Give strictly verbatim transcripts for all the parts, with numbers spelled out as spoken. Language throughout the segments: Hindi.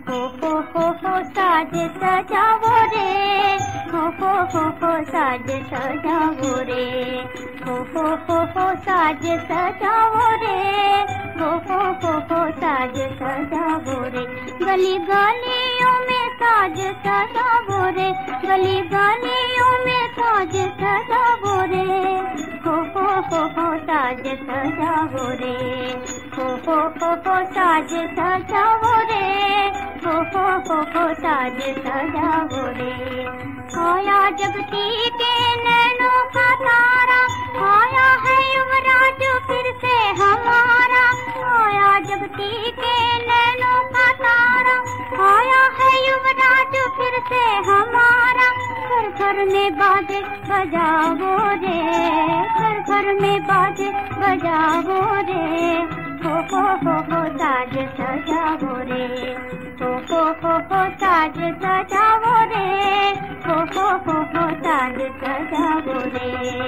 हो हो हो हो साज सजावो रे, हो हो हो हो साज सजावो रे, हो हो हो हो साज सजावो रे, हो हो हो हो साज सजावो रे। गली गलियों में साज सजावो रे, गली गलियों में साज सजावो रे, हो हो हो हो साज सजावो रे, हो हो हो हो साज सजावो रे, हो हो हो हो साज सजावो रे। आया जगती के नैनों का तारा, आया है युवराज फिर से हमारा, आया जगती के नैनों का तारा, आया है युवराज फिर से हमारा। घर घर में बाजे बजावो रे, घर घर में बाजे बजावो रे, हो हो हो हो साज सजावो रे, हो हो हो हो साज सजावो रे, हो हो हो हो साज सजावो रे।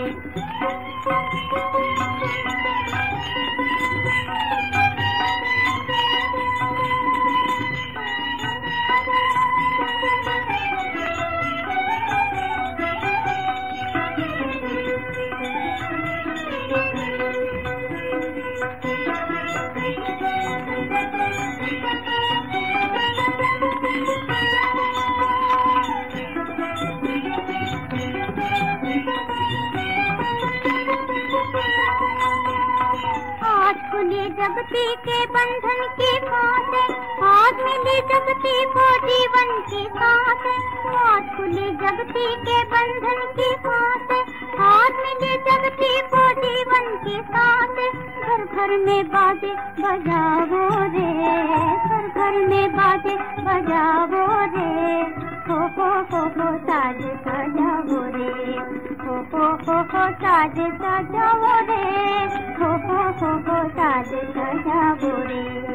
खुली जगती के बंधन की फांसें, आज मिली जगती को जीवन की सांसें, आज खुली जगती के बंधन की फांसें, आज मिली जगती को जीवन की सांसें। घर घर में बाजे बजावो रे, घर घर में बाजे बजावो रे, हो हो हो हो साज सजावो रे, हो हो हो हो साज सजावो रे, हो हो हो हो साज सजावो रे।